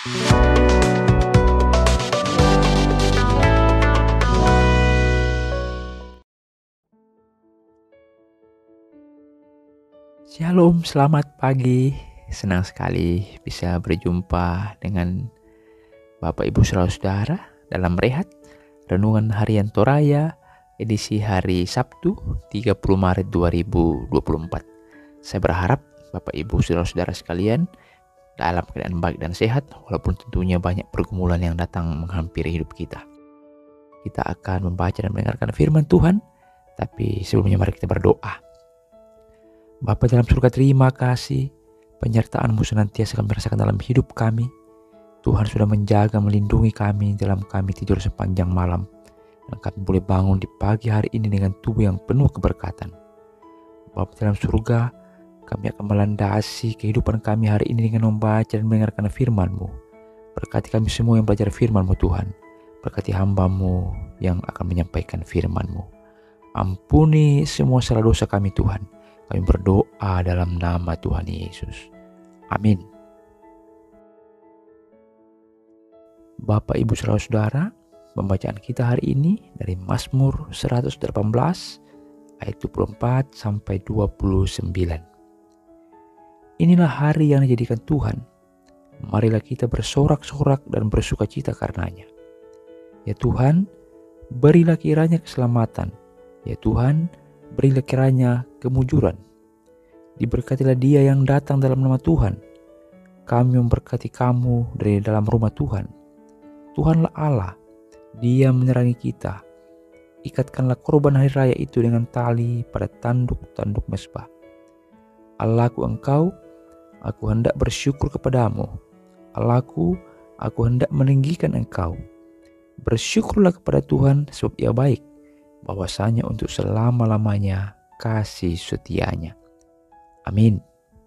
Shalom, selamat pagi. Senang sekali bisa berjumpa dengan Bapak Ibu Saudara dalam Rehat Renungan Harian Toraya edisi hari Sabtu 30 Maret 2024. Saya berharap Bapak Ibu Saudara sekalian dalam keadaan baik dan sehat, walaupun tentunya banyak pergumulan yang datang menghampiri hidup kita. Kita akan membaca dan mendengarkan firman Tuhan, tapi sebelumnya mari kita berdoa. Bapa dalam surga, terima kasih penyertaan-Mu senantiasa kami rasakan dalam hidup kami. Tuhan sudah menjaga, melindungi kami dalam kami tidur sepanjang malam, dan kami boleh bangun di pagi hari ini dengan tubuh yang penuh keberkatan. Bapa dalam surga, kami akan melandasi kehidupan kami hari ini dengan membaca dan mendengarkan firman-Mu. Berkati kami semua yang belajar firman-Mu Tuhan. Berkati hamba-Mu yang akan menyampaikan firman-Mu. Ampuni semua salah dosa kami Tuhan. Kami berdoa dalam nama Tuhan Yesus. Amin. Bapak, Ibu, Saudara, pembacaan kita hari ini dari Mazmur 118 ayat 24 sampai 29. Inilah hari yang dijadikan Tuhan. Marilah kita bersorak-sorak dan bersukacita karenanya. Ya Tuhan, berilah kiranya keselamatan. Ya Tuhan, berilah kiranya kemujuran. Diberkatilah dia yang datang dalam nama Tuhan. Kami memberkati kamu dari dalam rumah Tuhan. Tuhanlah Allah, Dia menerangi kita. Ikatkanlah korban hari raya itu dengan tali pada tanduk-tanduk mezbah. Allahku Engkau, aku hendak bersyukur kepadamu. Allahku, aku hendak meninggikan Engkau. Bersyukurlah kepada Tuhan sebab Ia baik, bahwasanya untuk selama-lamanya kasih setianya. Amin.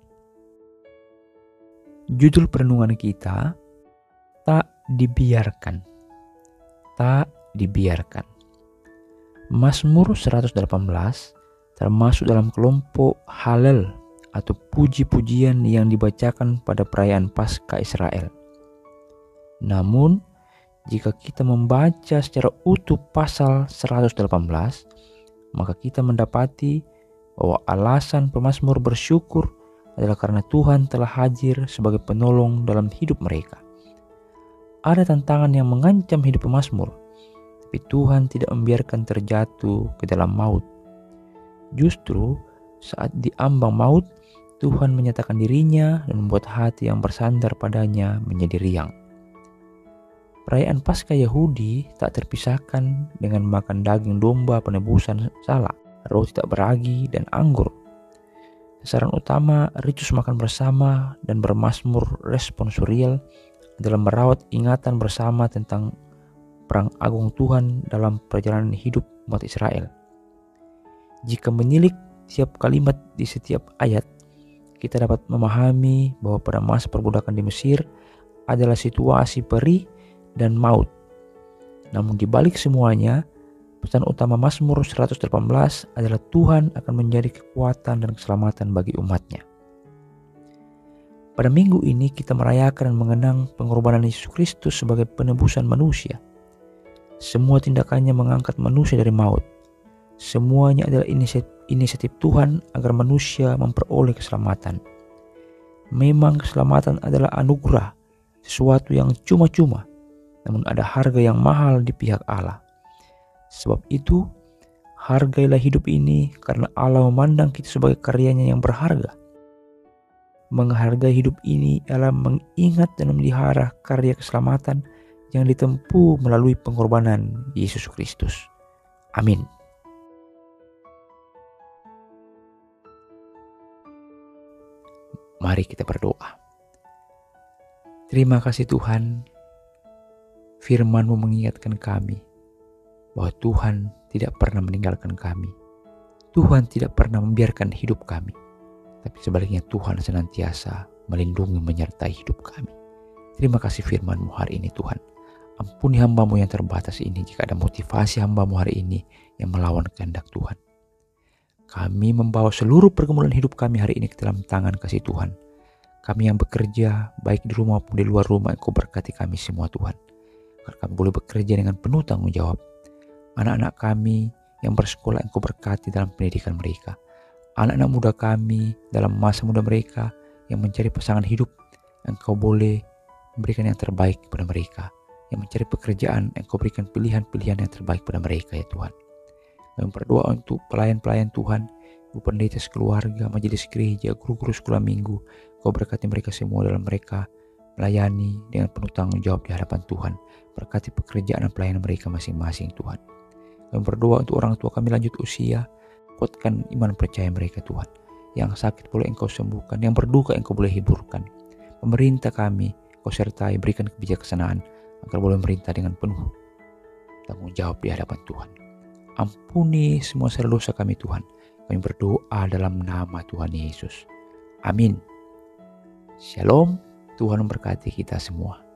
Judul perenungan kita, tak dibiarkan. Tak dibiarkan. Mazmur 118 termasuk dalam kelompok Halel atau puji-pujian yang dibacakan pada perayaan Paskah Israel. Namun, jika kita membaca secara utuh pasal 118, maka kita mendapati bahwa alasan pemazmur bersyukur adalah karena Tuhan telah hadir sebagai penolong dalam hidup mereka. Ada tantangan yang mengancam hidup pemazmur, tapi Tuhan tidak membiarkan terjatuh ke dalam maut. Justru saat diambang maut, Tuhan menyatakan dirinya dan membuat hati yang bersandar padanya menjadi riang. Perayaan Paskah Yahudi tak terpisahkan dengan makan daging domba penebusan salah, roti tak beragi, dan anggur. Sasaran utama ritus makan bersama dan bermazmur responsorial adalah merawat ingatan bersama tentang perang agung Tuhan dalam perjalanan hidup umat Israel. Jika menilik tiap kalimat di setiap ayat, kita dapat memahami bahwa pada masa perbudakan di Mesir adalah situasi perih dan maut. Namun di balik semuanya, pesan utama Mazmur 118 adalah Tuhan akan menjadi kekuatan dan keselamatan bagi umatnya. Pada minggu ini kita merayakan dan mengenang pengorbanan Yesus Kristus sebagai penebusan manusia. Semua tindakannya mengangkat manusia dari maut. Semuanya adalah inisiatif Tuhan agar manusia memperoleh keselamatan. Memang keselamatan adalah anugerah, sesuatu yang cuma-cuma, namun ada harga yang mahal di pihak Allah. Sebab itu, hargailah hidup ini karena Allah memandang kita sebagai karyanya yang berharga. Menghargai hidup ini adalah mengingat dan memelihara karya keselamatan yang ditempuh melalui pengorbanan Yesus Kristus. Amin. Mari kita berdoa. Terima kasih Tuhan, firman-Mu mengingatkan kami bahwa Tuhan tidak pernah meninggalkan kami. Tuhan tidak pernah membiarkan hidup kami, tapi sebaliknya Tuhan senantiasa melindungi menyertai hidup kami. Terima kasih firman-Mu hari ini Tuhan. Ampuni hamba-Mu yang terbatas ini jika ada motivasi hamba-Mu hari ini yang melawan kehendak Tuhan. Kami membawa seluruh pergumulan hidup kami hari ini ke dalam tangan kasih Tuhan. Kami yang bekerja, baik di rumah maupun di luar rumah, Engkau berkati kami semua Tuhan. Agar kami boleh bekerja dengan penuh tanggung jawab. Anak-anak kami yang bersekolah, Engkau berkati dalam pendidikan mereka. Anak-anak muda kami dalam masa muda mereka yang mencari pasangan hidup, Engkau boleh memberikan yang terbaik kepada mereka. Yang mencari pekerjaan, Engkau berikan pilihan-pilihan yang terbaik pada mereka ya Tuhan. Kami berdoa untuk pelayan-pelayan Tuhan, ibu pendeta sekeluarga, majelis gereja, guru-guru sekolah minggu. Kau berkati mereka semua dalam mereka melayani dengan penuh tanggung jawab di hadapan Tuhan. Berkati pekerjaan dan pelayanan mereka masing-masing Tuhan. Kami berdoa untuk orang tua kami lanjut usia, kuatkan iman percaya mereka Tuhan. Yang sakit boleh Engkau sembuhkan, yang berduka Engkau boleh hiburkan. Pemerintah kami Kau sertai, berikan kebijaksanaan agar boleh memerintah dengan penuh tanggung jawab di hadapan Tuhan. Ampuni semua dosa kami Tuhan. Kami berdoa dalam nama Tuhan Yesus. Amin. Shalom. Tuhan memberkati kita semua.